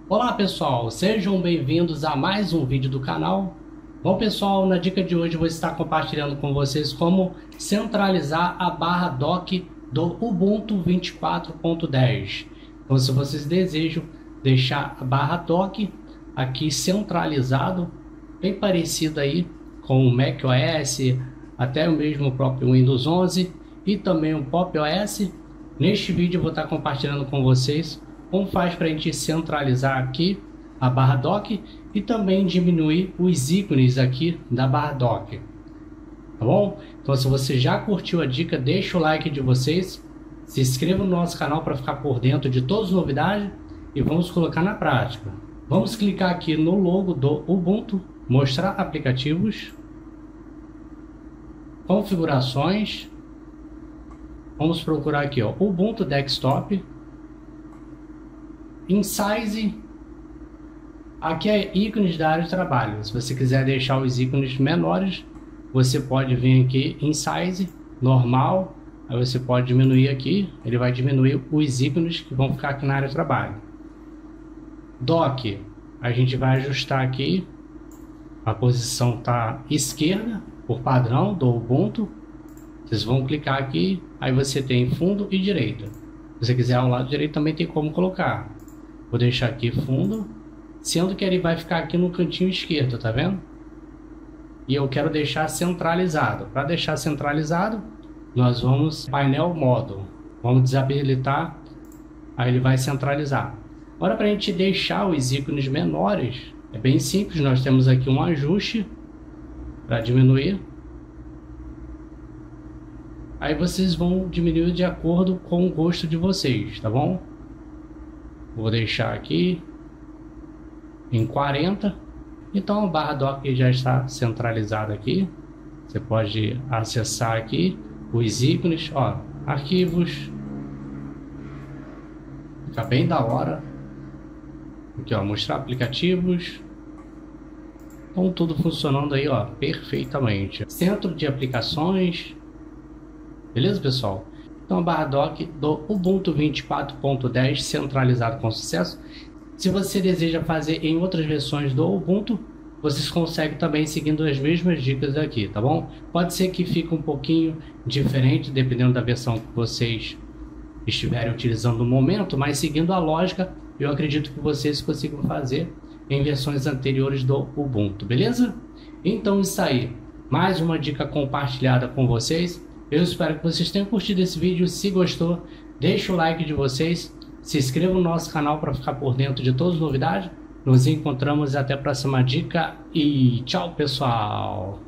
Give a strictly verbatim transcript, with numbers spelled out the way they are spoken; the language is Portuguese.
Olá pessoal, sejam bem-vindos a mais um vídeo do canal. Bom pessoal, na dica de hoje eu vou estar compartilhando com vocês como centralizar a barra dock do Ubuntu vinte e quatro ponto dez. Então se vocês desejam deixar a barra dock aqui centralizado, bem parecido aí com o macOS, até o mesmo próprio Windows onze e também o Pop! O S, neste vídeo eu vou estar compartilhando com vocês como faz para a gente centralizar aqui a barra dock e também diminuir os ícones aqui da barra dock, tá bom? Então se você já curtiu a dica, deixa o like de vocês, se inscreva no nosso canal para ficar por dentro de todas as novidades e vamos colocar na prática. Vamos clicar aqui no logo do Ubuntu, mostrar aplicativos, configurações, vamos procurar aqui ó, Ubuntu Desktop, em size, aqui é ícones da área de trabalho. Se você quiser deixar os ícones menores, você pode vir aqui em size, normal, aí você pode diminuir aqui, ele vai diminuir os ícones que vão ficar aqui na área de trabalho. Dock, a gente vai ajustar aqui, a posição tá esquerda, por padrão do Ubuntu. Vocês vão clicar aqui, aí você tem fundo e direita. Se você quiser ao lado direito também tem como colocar. Vou deixar aqui fundo, sendo que ele vai ficar aqui no cantinho esquerdo, tá vendo? E eu quero deixar centralizado. Para deixar centralizado, nós vamos painel modo. Vamos desabilitar, aí ele vai centralizar. Agora para a gente deixar os ícones menores, é bem simples. Nós temos aqui um ajuste para diminuir. Aí vocês vão diminuir de acordo com o gosto de vocês, tá bom? Vou deixar aqui em quarenta. Então a barra dock já está centralizada aqui. Você pode acessar aqui os ícones, ó, arquivos. Fica bem da hora. Aqui ó, mostrar aplicativos. Então tudo funcionando aí ó, perfeitamente. Centro de aplicações. Beleza pessoal? Então a barra dock do Ubuntu vinte e quatro ponto dez centralizado com sucesso. Se você deseja fazer em outras versões do Ubuntu, vocês conseguem também seguindo as mesmas dicas aqui, tá bom? Pode ser que fique um pouquinho diferente dependendo da versão que vocês estiverem utilizando no momento, mas seguindo a lógica, eu acredito que vocês consigam fazer em versões anteriores do Ubuntu, beleza? Então isso aí, mais uma dica compartilhada com vocês. Eu espero que vocês tenham curtido esse vídeo. Se gostou, deixa o like de vocês, se inscreva no nosso canal para ficar por dentro de todas as novidades. Nos encontramos até a próxima dica e tchau pessoal!